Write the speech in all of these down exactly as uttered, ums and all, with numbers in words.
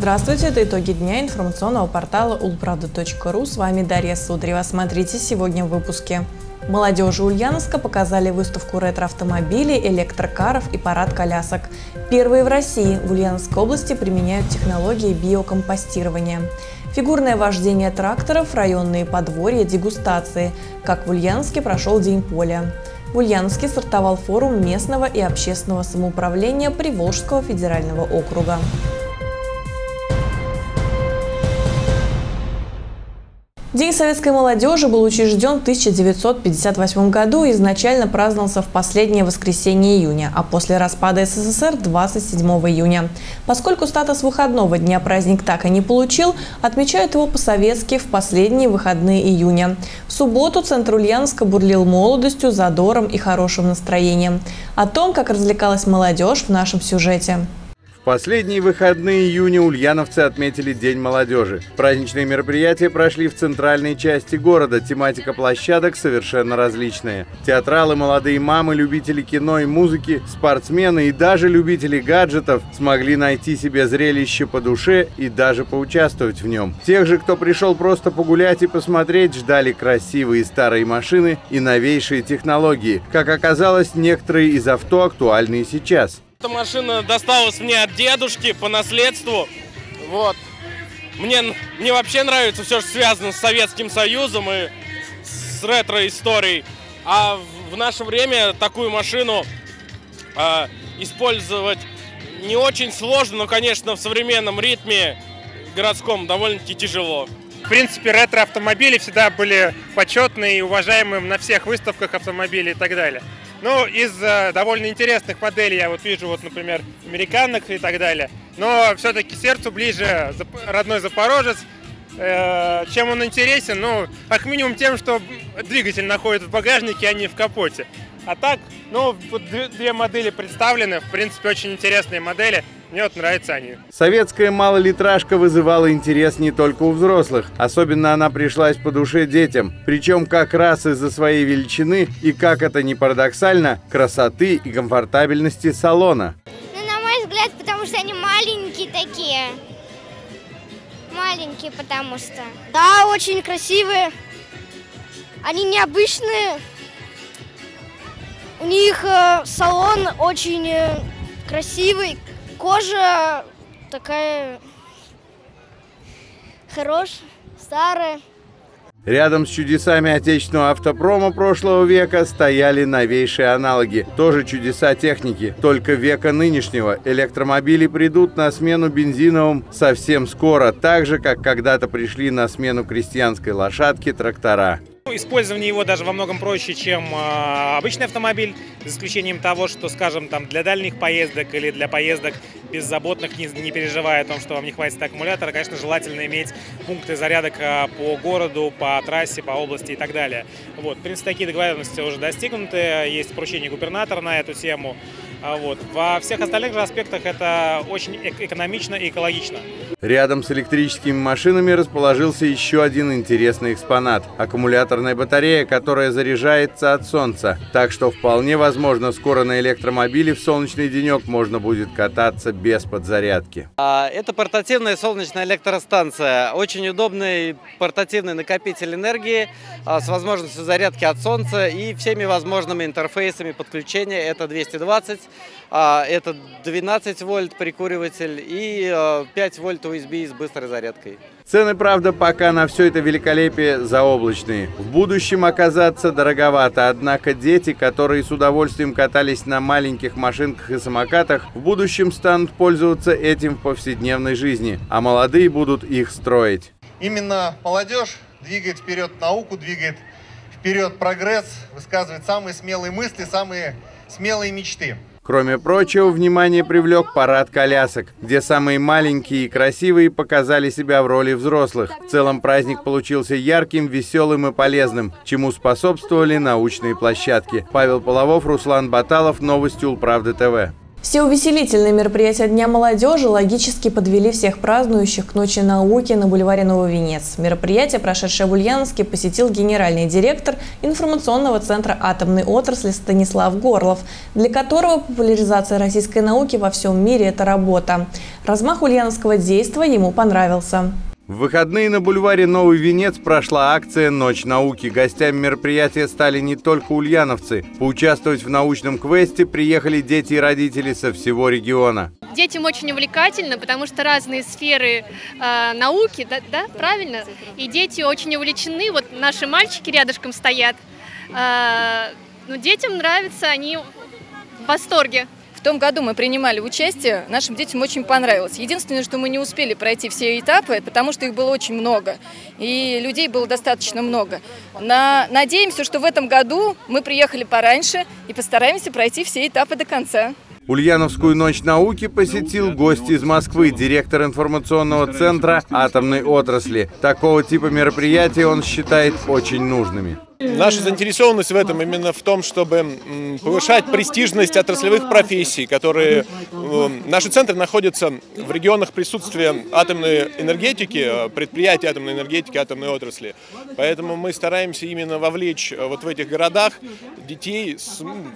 Здравствуйте, это итоги дня информационного портала улправда точка ру. С вами Дарья Сударева. Смотрите сегодня в выпуске. Молодежи Ульяновска показали выставку ретро-автомобилей, электрокаров и парад колясок. Первые в России в Ульяновской области применяют технологии биокомпостирования. Фигурное вождение тракторов, районные подворья, дегустации. Как в Ульяновске прошел День поля. В Ульяновске стартовал форум местного и общественного самоуправления Приволжского федерального округа. День советской молодежи был учрежден в тысяча девятьсот пятьдесят восьмом году и изначально праздновался в последнее воскресенье июня, а после распада СССР – двадцать седьмого июня. Поскольку статус выходного дня праздник так и не получил, отмечают его по-советски в последние выходные июня. В субботу центр Ульяновска бурлил молодостью, задором и хорошим настроением. О том, как развлекалась молодежь, в нашем сюжете. В последние выходные июня ульяновцы отметили День молодежи. Праздничные мероприятия прошли в центральной части города. Тематика площадок совершенно различная. Театралы, молодые мамы, любители кино и музыки, спортсмены и даже любители гаджетов смогли найти себе зрелище по душе и даже поучаствовать в нем. Тех же, кто пришел просто погулять и посмотреть, ждали красивые старые машины и новейшие технологии. Как оказалось, некоторые из авто актуальны и сейчас. Эта машина досталась мне от дедушки по наследству. Вот. Мне, мне вообще нравится все, что связано с Советским Союзом и с ретро-историей. А в, в наше время такую машину э, использовать не очень сложно, но, конечно, в современном ритме городском довольно-таки тяжело. В принципе, ретро-автомобили всегда были почетные и уважаемые на всех выставках автомобилей и так далее. Ну, из э, довольно интересных моделей я вот вижу, вот, например, американок и так далее. Но все-таки сердцу ближе родной Запорожец. Э, чем он интересен? Ну, как минимум тем, что двигатель находится в багажнике, а не в капоте. А так, ну, вот две модели представлены, в принципе, очень интересные модели. Мне вот нравятся они. Советская малолитражка вызывала интерес не только у взрослых. Особенно она пришлась по душе детям. Причем как раз из-за своей величины и, как это ни парадоксально, красоты и комфортабельности салона. Ну, на мой взгляд, потому что они маленькие такие. Маленькие, потому что. Да, очень красивые. Они необычные. У них э, салон очень э, красивый. Кожа такая хорошая, старая. Рядом с чудесами отечественного автопрома прошлого века стояли новейшие аналоги. Тоже чудеса техники, только века нынешнего. Электромобили придут на смену бензиновым совсем скоро, так же, как когда-то пришли на смену крестьянской лошадке трактора. Использование его даже во многом проще, чем э, обычный автомобиль, за исключением того, что, скажем, там для дальних поездок или для поездок беззаботных, не, не переживая о том, что вам не хватит аккумулятора, конечно, желательно иметь пункты зарядок э, по городу, по трассе, по области и так далее. Вот, в принципе, такие договоренности уже достигнуты, есть поручение губернатора на эту тему. Вот. Во всех остальных же аспектах это очень экономично и экологично. Рядом с электрическими машинами расположился еще один интересный экспонат – аккумуляторная батарея, которая заряжается от солнца. Так что вполне возможно, скоро на электромобиле в солнечный денек можно будет кататься без подзарядки. Это портативная солнечная электростанция. Очень удобный портативный накопитель энергии с возможностью зарядки от солнца и всеми возможными интерфейсами подключения. Это двести двадцать. Это двенадцать вольт прикуриватель и пять вольт ю эс би с быстрой зарядкой. Цены, правда, пока на все это великолепие заоблачные. В будущем оказаться дороговато, однако дети, которые с удовольствием катались на маленьких машинках и самокатах, в будущем станут пользоваться этим в повседневной жизни, а молодые будут их строить. Именно молодежь двигает вперед науку, двигает вперед прогресс, высказывает самые смелые мысли, самые смелые мечты. Кроме прочего, внимание привлек парад колясок, где самые маленькие и красивые показали себя в роли взрослых. В целом праздник получился ярким, веселым и полезным, чему способствовали научные площадки. Павел Половов, Руслан Баталов, новости улправды тэ вэ. Все увеселительные мероприятия Дня молодежи логически подвели всех празднующих к Ночи науки на бульваре Новый Венец. Мероприятие, прошедшее в Ульяновске, посетил генеральный директор информационного центра атомной отрасли Станислав Горлов, для которого популяризация российской науки во всем мире – это работа. Размах ульяновского действа ему понравился. В выходные на бульваре Новый Венец прошла акция «Ночь науки». Гостями мероприятия стали не только ульяновцы. Поучаствовать в научном квесте приехали дети и родители со всего региона. Детям очень увлекательно, потому что разные сферы э, науки, да, да, правильно? И дети очень увлечены. Вот наши мальчики рядышком стоят. Э, ну, детям нравится, они в восторге. В том году мы принимали участие, нашим детям очень понравилось. Единственное, что мы не успели пройти все этапы, потому что их было очень много, и людей было достаточно много. На... Надеемся, что в этом году мы приехали пораньше и постараемся пройти все этапы до конца. Ульяновскую ночь науки посетил гость из Москвы, директор информационного центра атомной отрасли. Такого типа мероприятия он считает очень нужными. Наша заинтересованность в этом именно в том, чтобы повышать престижность отраслевых профессий, которые... Наши центры находятся в регионах присутствия атомной энергетики, предприятий атомной энергетики, атомной отрасли. Поэтому мы стараемся именно вовлечь вот в этих городах детей с,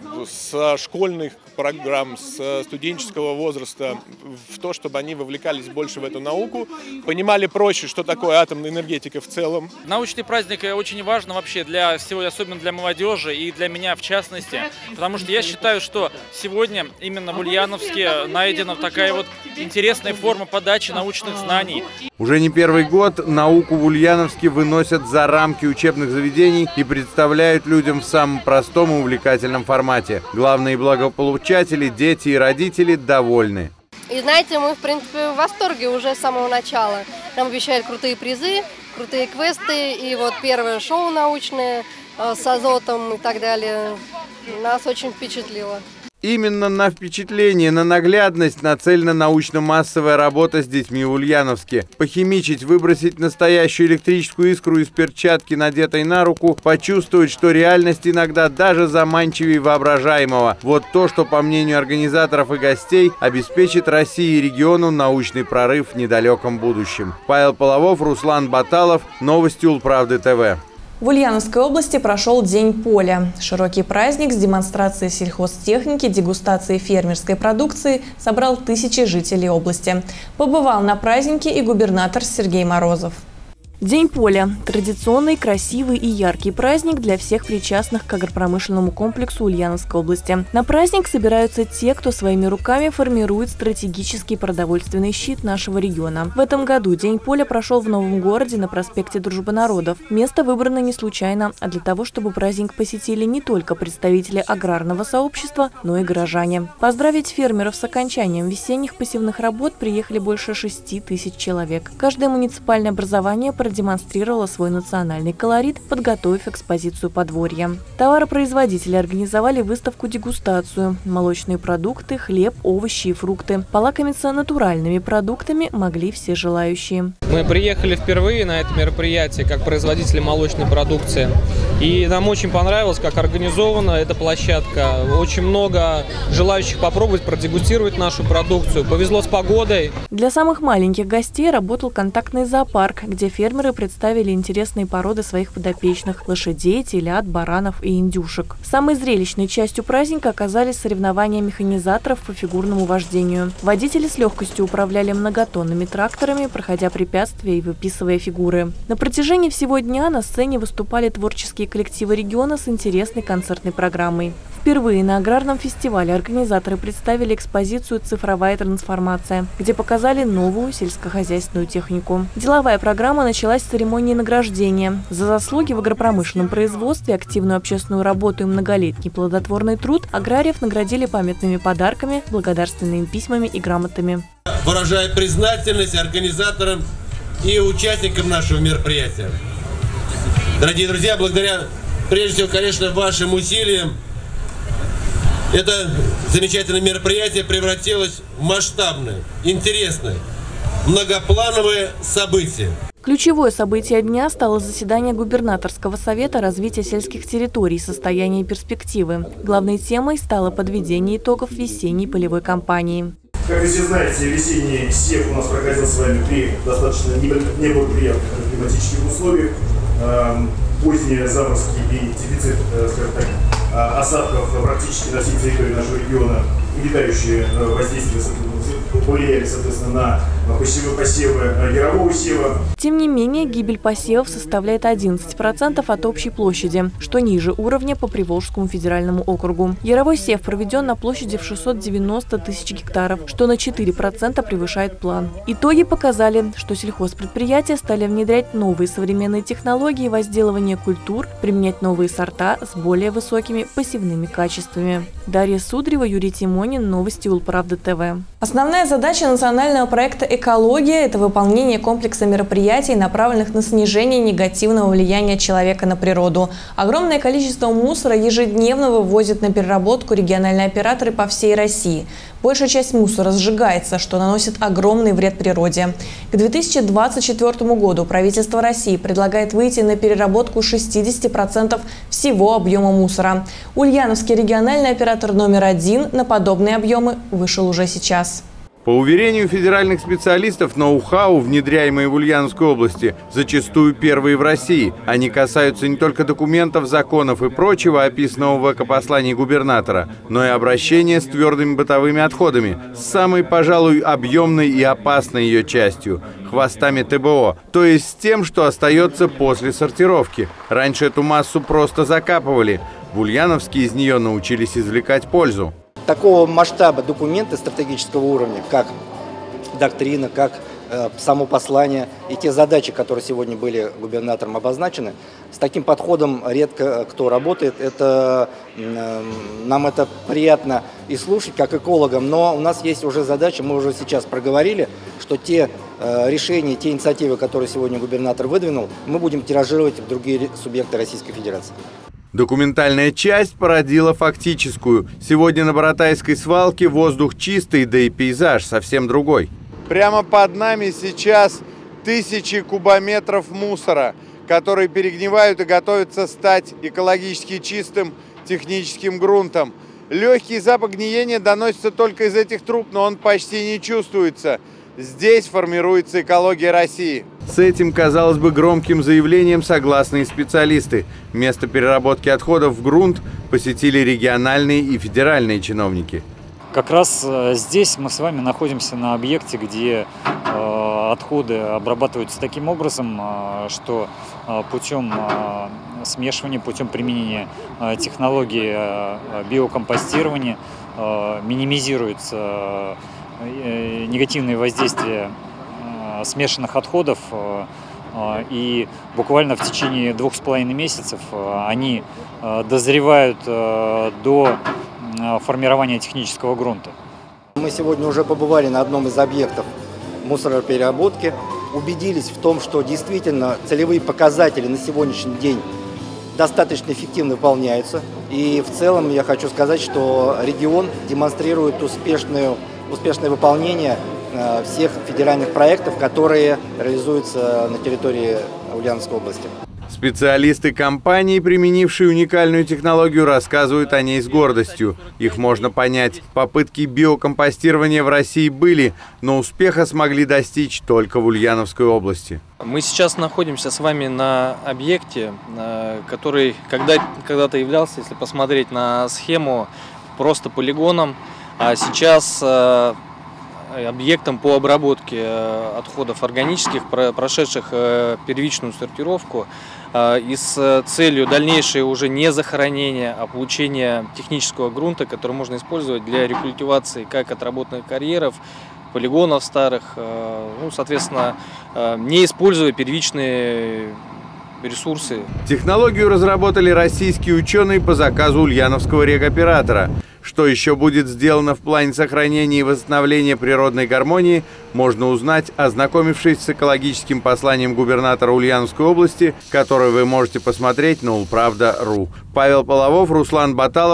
с школьных программ, с студенческого возраста в то, чтобы они вовлекались больше в эту науку, понимали проще, что такое атомная энергетика в целом. Научный праздник очень важен вообще для всего, особенно для молодежи и для меня в частности, потому что я считаю, что сегодня именно в Ульяновске найдена такая вот интересная форма подачи научных знаний. Уже не первый год науку в Ульяновске выносят за рамки учебных заведений и представляют людям в самом простом и увлекательном формате. Главные благополучатели, дети и родители довольны. И знаете, мы в принципе в восторге уже с самого начала. Нам обещают крутые призы, крутые квесты, и вот первое шоу научное э, с азотом и так далее. Нас очень впечатлило. Именно на впечатление, на наглядность нацелена научно-массовая работа с детьми в Ульяновске. Похимичить, выбросить настоящую электрическую искру из перчатки, надетой на руку, почувствовать, что реальность иногда даже заманчивее воображаемого. Вот то, что, по мнению организаторов и гостей, обеспечит России и региону научный прорыв в недалеком будущем. Павел Половов, Руслан Баталов. Новости Улправды ТВ. В Ульяновской области прошел День поля. Широкий праздник с демонстрацией сельхозтехники, дегустацией фермерской продукции собрал тысячи жителей области. Побывал на празднике и губернатор Сергей Морозов. День поля – традиционный, красивый и яркий праздник для всех причастных к агропромышленному комплексу Ульяновской области. На праздник собираются те, кто своими руками формирует стратегический продовольственный щит нашего региона. В этом году День поля прошел в Новом городе на проспекте Дружбы народов. Место выбрано не случайно, а для того, чтобы праздник посетили не только представители аграрного сообщества, но и горожане. Поздравить фермеров с окончанием весенних посевных работ приехали больше шести тысяч человек. Каждое муниципальное образование продемонстрировала свой национальный колорит, подготовив экспозицию подворья. Товаропроизводители организовали выставку-дегустацию. Молочные продукты, хлеб, овощи и фрукты. Полакомиться натуральными продуктами могли все желающие. Мы приехали впервые на это мероприятие как производители молочной продукции. И нам очень понравилось, как организована эта площадка. Очень много желающих попробовать, продегустировать нашу продукцию. Повезло с погодой. Для самых маленьких гостей работал контактный зоопарк, где фермеры представили интересные породы своих подопечных – лошадей, телят, баранов и индюшек. Самой зрелищной частью праздника оказались соревнования механизаторов по фигурному вождению. Водители с легкостью управляли многотонными тракторами, проходя препятствия и выписывая фигуры. На протяжении всего дня на сцене выступали творческие коллективы региона с интересной концертной программой. Впервые на аграрном фестивале организаторы представили экспозицию «Цифровая трансформация», где показали новую сельскохозяйственную технику. Деловая программа началась с церемонии награждения. За заслуги в агропромышленном производстве, активную общественную работу и многолетний плодотворный труд аграриев наградили памятными подарками, благодарственными письмами и грамотами. Выражаю признательность организаторам и участникам нашего мероприятия. Дорогие друзья, благодаря, прежде всего, конечно, вашим усилиям, это замечательное мероприятие превратилось в масштабное, интересное, многоплановое событие. Ключевое событие дня стало заседание губернаторского совета развития сельских территорий, состояние и перспективы. Главной темой стало подведение итогов весенней полевой кампании. Как вы все знаете, весенний сев у нас проходил с вами при достаточно неблагоприятных климатических условиях. Поздние заморозки и дефицит, скажем так, осадков практически на всей территории нашего региона, угнетающие воздействие, повлияли, соответственно, на посевы, посевы ярового сева. Тем не менее, гибель посевов составляет одиннадцать процентов от общей площади, что ниже уровня по Приволжскому федеральному округу. Яровой сев проведен на площади в шестьсот девяносто тысяч гектаров, что на четыре процента превышает план. Итоги показали, что сельхозпредприятия стали внедрять новые современные технологии возделывания культур, применять новые сорта с более высокими посевными качествами. Дарья Судрева, Юрий Тимонин, новости Улправда ТВ. Основная задача национального проекта «Экология» – это выполнение комплекса мероприятий, направленных на снижение негативного влияния человека на природу. Огромное количество мусора ежедневно вывозят на переработку региональные операторы по всей России. Большая часть мусора сжигается, что наносит огромный вред природе. К две тысячи двадцать четвёртому году правительство России предлагает выйти на переработку шестидесяти процентов всего объема мусора. Ульяновский региональный оператор номер один на подобные объемы вышел уже сейчас. По уверению федеральных специалистов, ноу-хау, внедряемые в Ульяновской области, зачастую первые в России. Они касаются не только документов, законов и прочего, описанного в экопослании губернатора, но и обращения с твердыми бытовыми отходами, с самой, пожалуй, объемной и опасной ее частью – хвостами ТБО, то есть с тем, что остается после сортировки. Раньше эту массу просто закапывали. В Ульяновске из нее научились извлекать пользу. Такого масштаба документы стратегического уровня, как доктрина, как э, само послание и те задачи, которые сегодня были губернатором обозначены, с таким подходом редко кто работает. Это, э, нам это приятно и слушать, как экологам, но у нас есть уже задача, мы уже сейчас проговорили, что те э, решения, те инициативы, которые сегодня губернатор выдвинул, мы будем тиражировать в другие субъекты Российской Федерации. Документальная часть породила фактическую. Сегодня на Баратайской свалке воздух чистый, да и пейзаж совсем другой. Прямо под нами сейчас тысячи кубометров мусора, которые перегнивают и готовятся стать экологически чистым техническим грунтом. Легкий запах гниения доносится только из этих труб, но он почти не чувствуется. Здесь формируется экология России. С этим, казалось бы, громким заявлением согласны и специалисты. Место переработки отходов в грунт посетили региональные и федеральные чиновники. Как раз здесь мы с вами находимся на объекте, где э, отходы обрабатываются таким образом, э, что э, путем э, смешивания, путем применения э, технологии э, биокомпостирования э, минимизируется э, негативные воздействия э, смешанных отходов, э, э, и буквально в течение двух с половиной месяцев э, они э, дозревают э, до формирования технического грунта. Мы сегодня уже побывали на одном из объектов мусоропереработки, убедились в том, что действительно целевые показатели на сегодняшний день достаточно эффективно выполняются. И в целом я хочу сказать, что регион демонстрирует успешную, успешное выполнение всех федеральных проектов, которые реализуются на территории Ульяновской области. Специалисты компании, применившие уникальную технологию, рассказывают о ней с гордостью. Их можно понять. Попытки биокомпостирования в России были, но успеха смогли достичь только в Ульяновской области. Мы сейчас находимся с вами на объекте, который когда-то являлся, если посмотреть на схему, просто полигоном, а сейчас объектом по обработке отходов органических, прошедших первичную сортировку, и с целью дальнейшее уже не захоронения, а получения технического грунта, который можно использовать для рекультивации как отработанных карьеров, полигонов старых, ну, соответственно, не используя первичные ресурсы. Технологию разработали российские ученые по заказу ульяновского регоператора. Что еще будет сделано в плане сохранения и восстановления природной гармонии, можно узнать, ознакомившись с экологическим посланием губернатора Ульяновской области, которое вы можете посмотреть на улправда точка ру. Павел Половов, Руслан Баталов.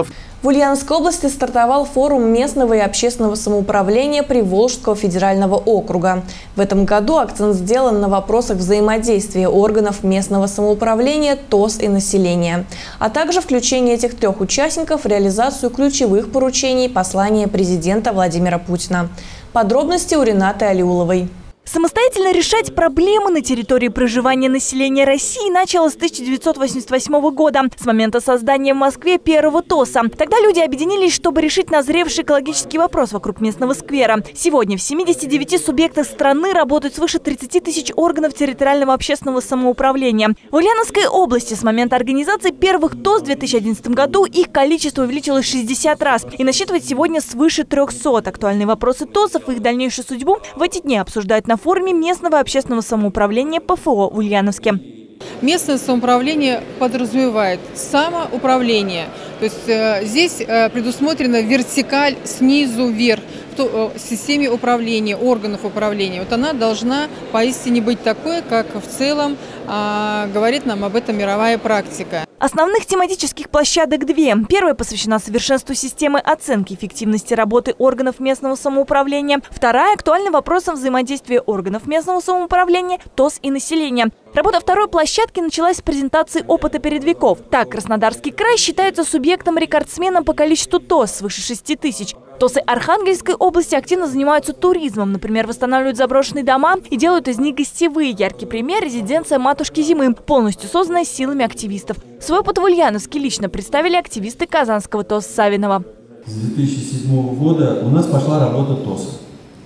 В Ульяновской области стартовал форум местного и общественного самоуправления Приволжского федерального округа. В этом году акцент сделан на вопросах взаимодействия органов местного самоуправления, ТОС и населения, а также включение этих трех участников в реализацию ключевых поручений послания президента Владимира Путина. Подробности у Ренаты Алиуловой. Самостоятельно решать проблемы на территории проживания населения России начало с тысяча девятьсот восемьдесят восьмого года, с момента создания в Москве первого ТОСа. Тогда люди объединились, чтобы решить назревший экологический вопрос вокруг местного сквера. Сегодня в семидесяти девяти субъектах страны работают свыше тридцати тысяч органов территориального общественного самоуправления. В Ульяновской области с момента организации первых ТОС в две тысячи одиннадцатом году их количество увеличилось в шестьдесят раз и насчитывает сегодня свыше трёхсот. Актуальные вопросы ТОСов и их дальнейшую судьбу в эти дни обсуждают на форуме местного общественного самоуправления ПФО в Ульяновске. Местное самоуправление подразумевает самоуправление. То есть э, здесь э, предусмотрена вертикаль снизу вверх в системе управления, органов управления. Вот она должна поистине быть такой, как в целом э, говорит нам об этом мировая практика. Основных тематических площадок две. Первая посвящена совершенству системы оценки эффективности работы органов местного самоуправления. Вторая актуальна вопросам взаимодействия органов местного самоуправления, ТОС и населения. Работа второй площадки началась с презентации опыта передовиков. Так, Краснодарский край считается субъектом-рекордсменом по количеству ТОС свыше шести тысяч. ТОСы Архангельской области активно занимаются туризмом. Например, восстанавливают заброшенные дома и делают из них гостевые. Яркий пример – резиденция Матушки Зимы, полностью созданная силами активистов. Свой опыт в Ульяновске лично представили активисты казанского ТОС Савинова. С две тысячи седьмого года у нас пошла работа ТОСа.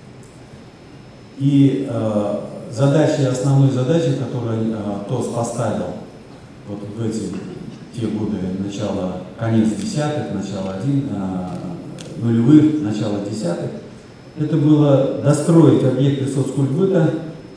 И э, задачей, основной задачей, которую э, ТОС поставил вот в эти те годы, начало, конец десятых, начало один, э, нулевых, начало десятых, это было достроить объекты соцкультбыта,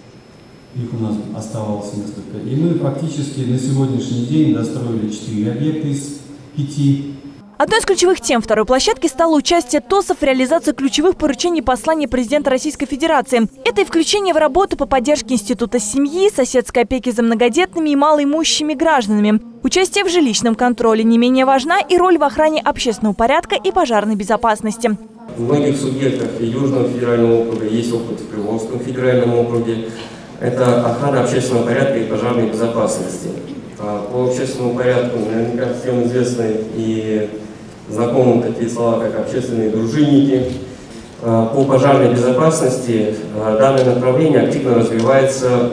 их у нас оставалось несколько, и мы фактически на сегодняшний день достроили четыре объекта из пяти. Одной из ключевых тем второй площадки стало участие ТОСов в реализации ключевых поручений послания президента Российской Федерации. Это и включение в работу по поддержке института семьи, соседской опеки за многодетными и малоимущими гражданами. Участие в жилищном контроле не менее важна и роль в охране общественного порядка и пожарной безопасности. В многих субъектах Южного федерального округа есть опыт в Приволжском федеральном округе. Это охрана общественного порядка и пожарной безопасности. По общественному порядку наверняка всем известны и знакомы такие слова, как общественные дружинники. По пожарной безопасности данное направление активно развивается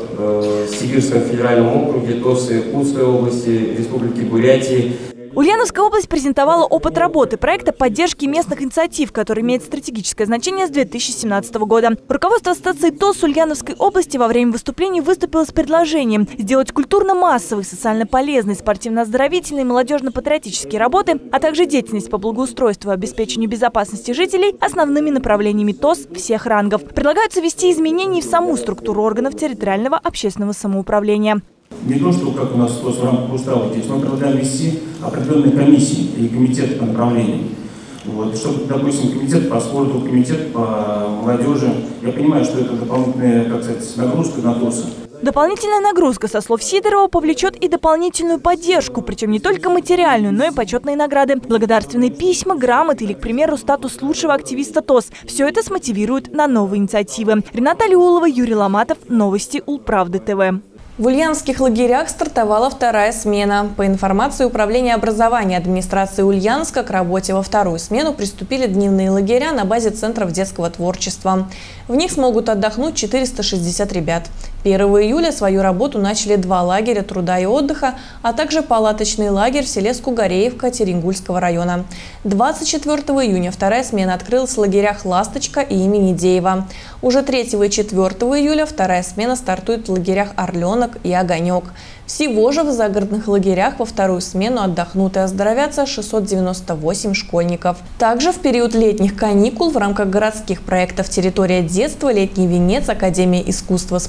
в Сибирском федеральном округе, ТОСы Иркутской области, Республики Бурятии. Ульяновская область презентовала опыт работы проекта поддержки местных инициатив, который имеет стратегическое значение с две тысячи семнадцатого года. Руководство стации ТОС Ульяновской области во время выступлений выступило с предложением сделать культурно-массовые, социально полезные, спортивно-оздоровительные, молодежно-патриотические работы, а также деятельность по благоустройству и обеспечению безопасности жителей основными направлениями ТОС всех рангов. Предлагается ввести изменения в саму структуру органов территориального общественного самоуправления. Не то, что как у нас в рамках устава есть, но предлагаем ввести определенные комиссии и комитеты по направлениям. Вот, чтобы, допустим, комитет по спорту, комитет по молодежи. Я понимаю, что это дополнительная, как сказать, нагрузка на ТОСы. Дополнительная нагрузка, со слов Сидорова, повлечет и дополнительную поддержку, причем не только материальную, но и почетные награды, благодарственные письма, грамоты или, к примеру, статус лучшего активиста ТОС. Все это смотивирует на новые инициативы. Рената Алиулова, Юрий Ломатов. Новости Улправды ТВ. В ульяновских лагерях стартовала вторая смена. По информации Управления образования администрации Ульяновска, к работе во вторую смену приступили дневные лагеря на базе центров детского творчества. В них смогут отдохнуть четыреста шестьдесят ребят. первого июля свою работу начали два лагеря труда и отдыха, а также палаточный лагерь в селе Скугареевка Теренгульского района. двадцать четвёртого июня вторая смена открылась в лагерях «Ласточка» и имени Деева. Уже третьего и четвёртого июля вторая смена стартует в лагерях «Орленок» и «Огонек». Всего же в загородных лагерях во вторую смену отдохнут и оздоровятся шестьсот девяносто восемь школьников. Также в период летних каникул в рамках городских проектов «Территория детства», «Летний венец», Академия искусства, спорта и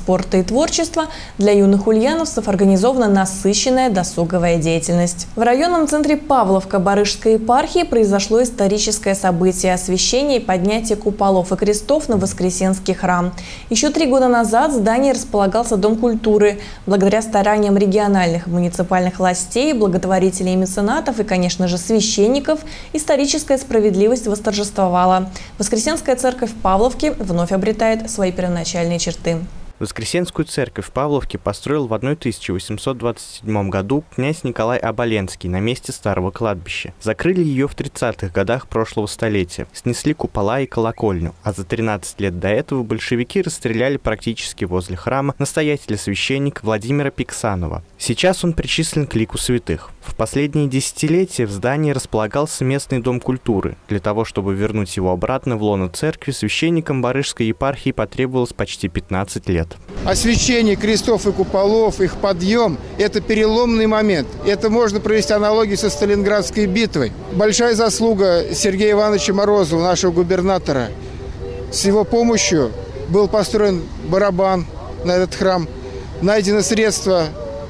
творчества, для юных ульяновцев организована насыщенная досуговая деятельность. В районном центре Павловка Барышской епархии произошло историческое событие – освящение и поднятие куполов и крестов на Воскресенский храм. Еще три года назад в здании располагался Дом культуры. Благодаря стараниям региональных и муниципальных властей, благотворителей и меценатов и, конечно же, священников, историческая справедливость восторжествовала. Воскресенская церковь в Павловке вновь обретает свои первоначальные черты. Воскресенскую церковь в Павловке построил в тысяча восемьсот двадцать седьмом году князь Николай Оболенский на месте старого кладбища. Закрыли ее в тридцатых годах прошлого столетия, снесли купола и колокольню, а за тринадцать лет до этого большевики расстреляли практически возле храма настоятеля-священника Владимира Пиксанова. Сейчас он причислен к лику святых. В последние десятилетия в здании располагался местный дом культуры. Для того, чтобы вернуть его обратно в лоно церкви, священникам Барышской епархии потребовалось почти пятнадцать лет. Освящение крестов и куполов, их подъем – это переломный момент. Это можно провести аналогию со Сталинградской битвой. Большая заслуга Сергея Ивановича Морозова, нашего губернатора. С его помощью был построен барабан на этот храм, найдены средства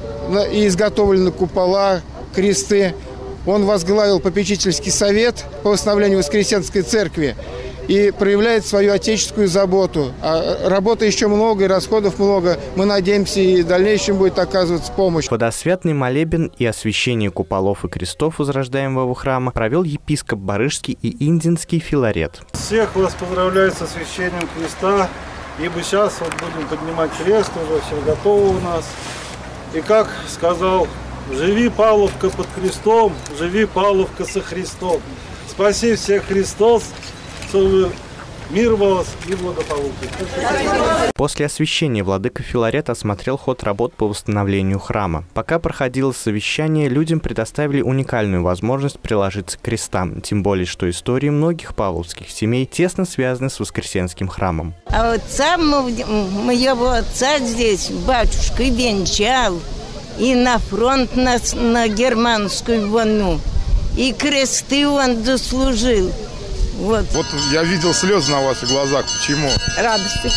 и изготовлены купола, кресты. Он возглавил попечительский совет по восстановлению Воскресенской церкви и проявляет свою отеческую заботу. А работы еще много, и расходов много. Мы надеемся, и в дальнейшем будет оказываться помощь. Водосвятный молебен и освящение куполов и крестов возрождаемого храма провел епископ Барышский и Индинский Филарет. Всех вас поздравляю с освящением креста, ибо сейчас вот будем поднимать крест, уже все готово у нас. И как сказал, живи, Павловка, под крестом, живи, Павловка, со Христом. Спаси всех Христос, чтобы мир вас и благополучие. После освящения владыка Филарет осмотрел ход работ по восстановлению храма. Пока проходило совещание, людям предоставили уникальную возможность приложиться к крестам, тем более, что истории многих павловских семей тесно связаны с Воскресенским храмом. А отца моего отца здесь батюшка венчал, и на фронт на, на германскую войну, и кресты он дослужил. Вот. Вот я видел слезы на ваших глазах. Почему? Радости.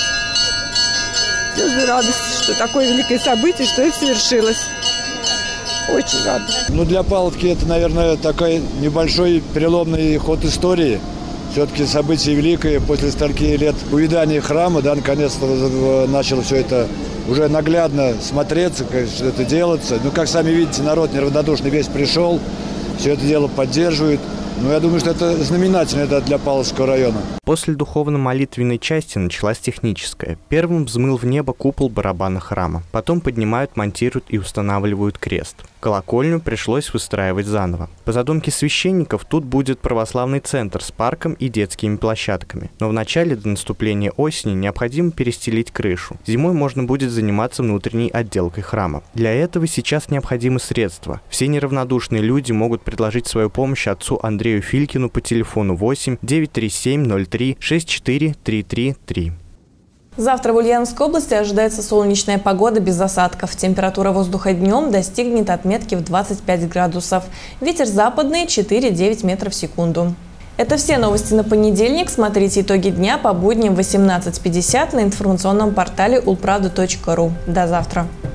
Слезы радости, что такое великое событие, что это совершилось. Очень рада. Ну, для Павловки это, наверное, такой небольшой переломный ход истории. Все-таки событие великое. После стольких лет увядания храма, да, наконец-то начало все это уже наглядно смотреться, как все это делается. Ну, как сами видите, народ неравнодушный весь пришел, все это дело поддерживает. Ну, я думаю, что это знаменательно это для Павловского района. После духовно-молитвенной части началась техническая. Первым взмыл в небо купол барабана храма. Потом поднимают, монтируют и устанавливают крест. Колокольню пришлось выстраивать заново. По задумке священников, тут будет православный центр с парком и детскими площадками. Но вначале, до наступления осени, необходимо перестелить крышу. Зимой можно будет заниматься внутренней отделкой храма. Для этого сейчас необходимы средства. Все неравнодушные люди могут предложить свою помощь отцу Андрею Филькину по телефону восемь девятьсот тридцать семь ноль три шестьдесят четыре триста тридцать три. Завтра в Ульяновской области ожидается солнечная погода без осадков. Температура воздуха днем достигнет отметки в двадцать пять градусов. Ветер западный четыре-девять метров в секунду. Это все новости на понедельник. Смотрите итоги дня по будням в восемнадцать пятьдесят на информационном портале улправда точка ру. До завтра.